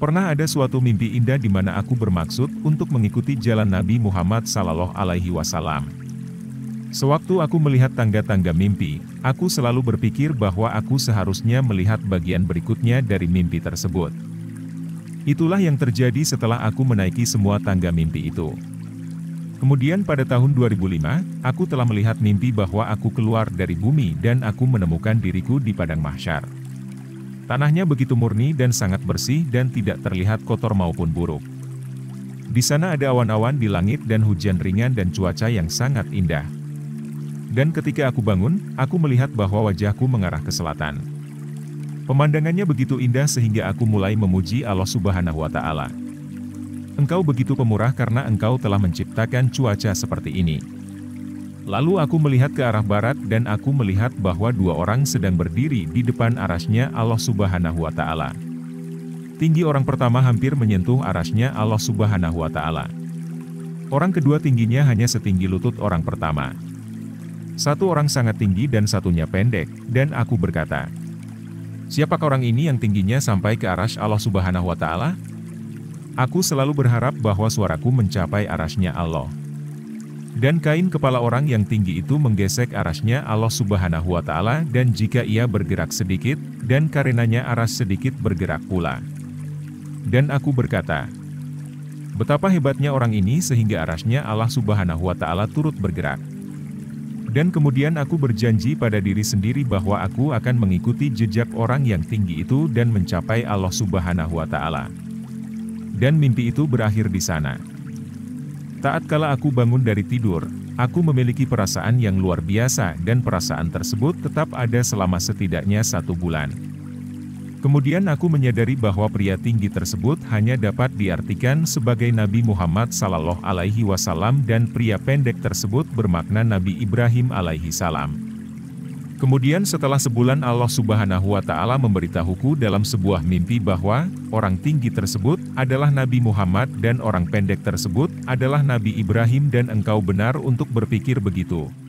Pernah ada suatu mimpi indah di mana aku bermaksud untuk mengikuti jalan Nabi Muhammad Sallallahu Alaihi Wasallam. Sewaktu aku melihat tangga-tangga mimpi, aku selalu berpikir bahwa aku seharusnya melihat bagian berikutnya dari mimpi tersebut. Itulah yang terjadi setelah aku menaiki semua tangga mimpi itu. Kemudian pada tahun 2005, aku telah melihat mimpi bahwa aku keluar dari bumi dan aku menemukan diriku di padang mahsyar. Tanahnya begitu murni dan sangat bersih dan tidak terlihat kotor maupun buruk. Di sana ada awan-awan di langit dan hujan ringan dan cuaca yang sangat indah. Dan ketika aku bangun, aku melihat bahwa wajahku mengarah ke selatan. Pemandangannya begitu indah sehingga aku mulai memuji Allah Subhanahu wa Ta'ala. Engkau begitu pemurah karena Engkau telah menciptakan cuaca seperti ini. Lalu aku melihat ke arah barat dan aku melihat bahwa dua orang sedang berdiri di depan arasnya Allah Subhanahu wa Ta'ala. Tinggi orang pertama hampir menyentuh arasnya Allah Subhanahu wa Ta'ala. Orang kedua tingginya hanya setinggi lutut orang pertama. Satu orang sangat tinggi dan satunya pendek, dan aku berkata, "Siapakah orang ini yang tingginya sampai ke arasy Allah Subhanahu wa Ta'ala?" Aku selalu berharap bahwa suaraku mencapai arasnya Allah. Dan kain kepala orang yang tinggi itu menggesek arasnya Allah Subhanahu wa Ta'ala, dan jika ia bergerak sedikit, dan karenanya aras sedikit bergerak pula. Dan aku berkata, betapa hebatnya orang ini sehingga arasnya Allah Subhanahu wa Ta'ala turut bergerak. Dan kemudian aku berjanji pada diri sendiri bahwa aku akan mengikuti jejak orang yang tinggi itu dan mencapai Allah Subhanahu wa Ta'ala. Dan mimpi itu berakhir di sana. Taat kala aku bangun dari tidur, aku memiliki perasaan yang luar biasa dan perasaan tersebut tetap ada selama setidaknya 1 bulan. Kemudian aku menyadari bahwa pria tinggi tersebut hanya dapat diartikan sebagai Nabi Muhammad Sallallahu Alaihi Wasallam dan pria pendek tersebut bermakna Nabi Ibrahim alaihi salam. Kemudian setelah sebulan Allah Subhanahu wa Ta'ala memberitahuku dalam sebuah mimpi bahwa orang tinggi tersebut adalah Nabi Muhammad dan orang pendek tersebut adalah Nabi Ibrahim dan engkau benar untuk berpikir begitu.